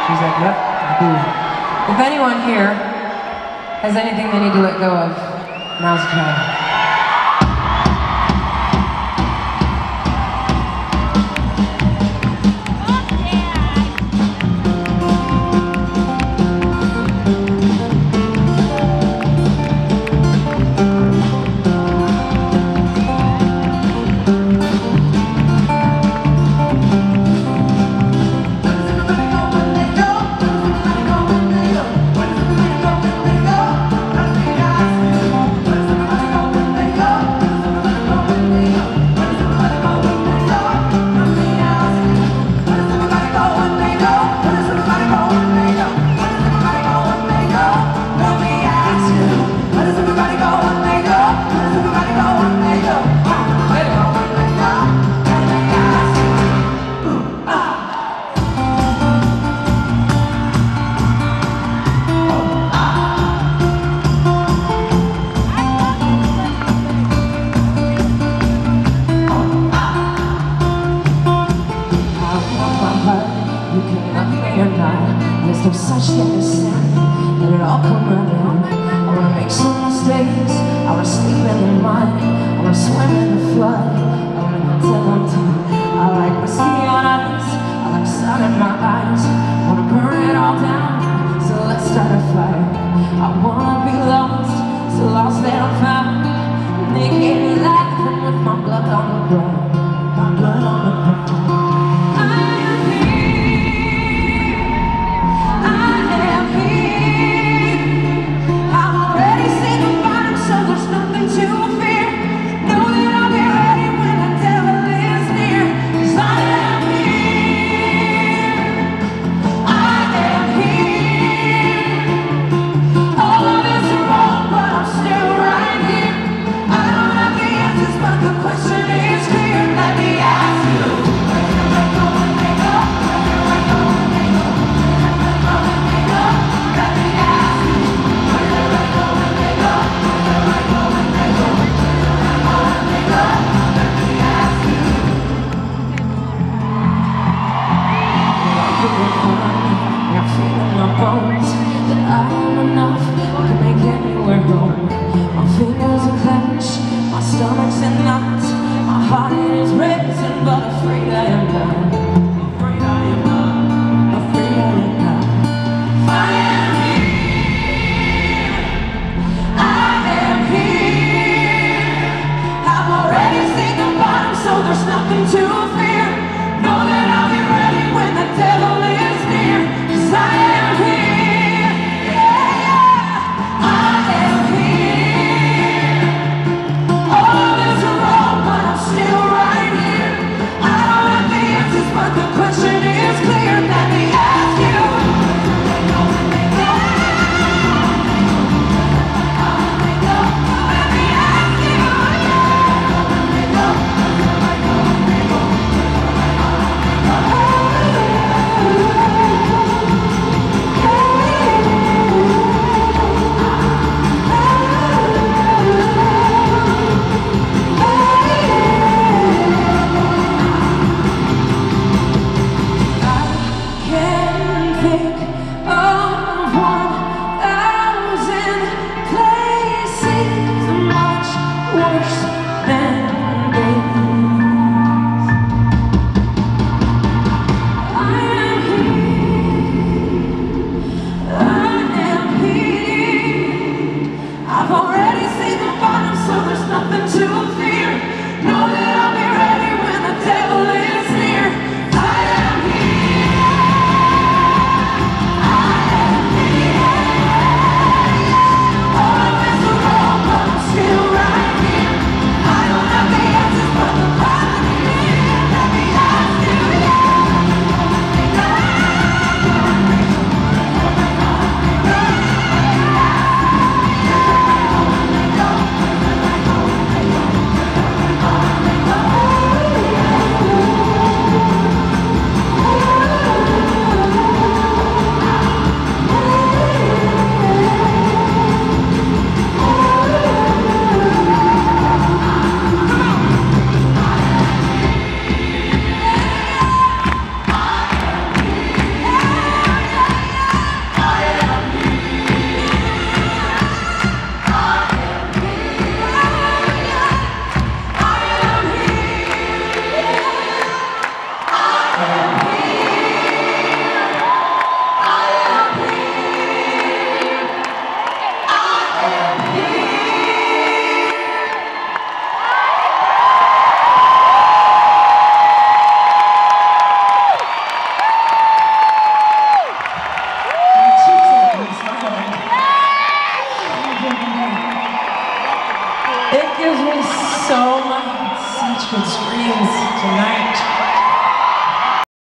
She's like, yep, I do. If anyone here has anything they need to let go of, now's the time. There's no such thing as sin, let it all come around. I wanna make some mistakes, I wanna sleep in the mud, I wanna swim in the flood, I wanna tell them to. I like my sea on ice, I like sun in my eyes, I wanna burn it all down, so let's start a fire. I wanna be lost, so lost that I'm found, naked laughing with my blood on the ground, my blood on the ground. All of this is wrong, but I'm still right here. Kids Screams tonight.